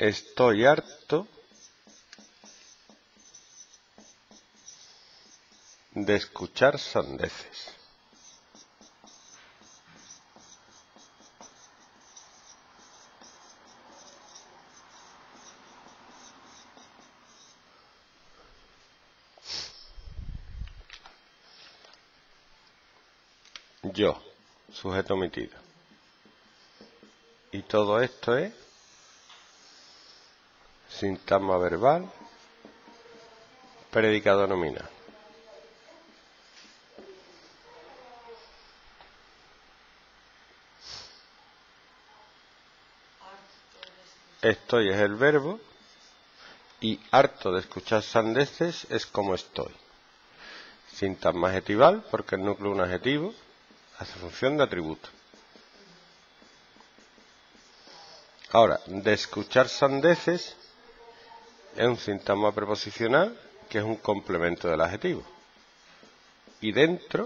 Estoy harto de escuchar sandeces. Yo, sujeto omitido. Y todo esto es sintagma verbal, predicado nominal. Estoy es el verbo y harto de escuchar sandeces es como estoy. Sintagma adjetival porque el núcleo es un adjetivo, hace función de atributo. Ahora, de escuchar sandeces es un sintagma preposicional que es un complemento del adjetivo. Y dentro,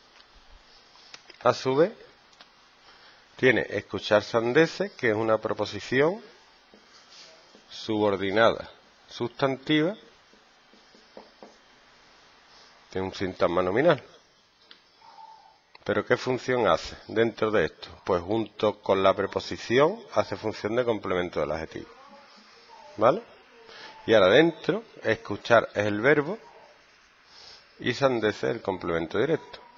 a su vez, tiene escuchar sandeces, que es una proposición subordinada sustantiva, que es un sintagma nominal. ¿Pero qué función hace dentro de esto? Pues junto con la preposición hace función de complemento del adjetivo. ¿Vale? Y ahora dentro, escuchar es el verbo y sandeces el complemento directo.